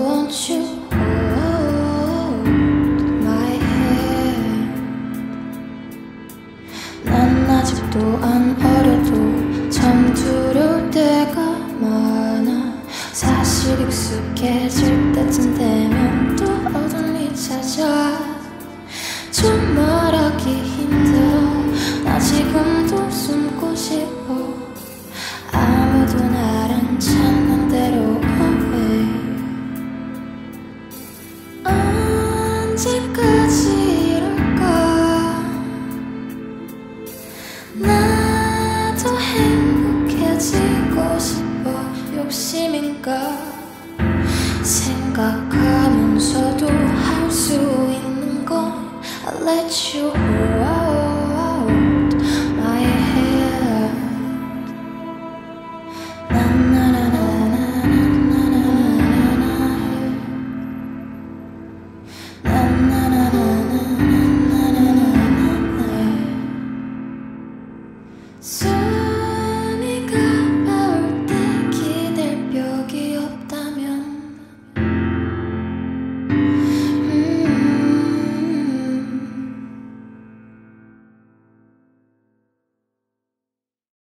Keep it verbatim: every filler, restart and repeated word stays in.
won't you hold my hand. 난 아직도 안 어려도 참 두려울 때가 많아. 사실 익숙해질 때쯤 되면 또 어둠이 찾아. 좀 말하기 힘들어. 나 지금도 숨고 싶어. 아무도 날 안 찾는 대로 away. 언제까지 이럴까. 나도 행복해지고 싶어. 욕심인가. 생각하면서도 할 수 있는 건 I let you hold.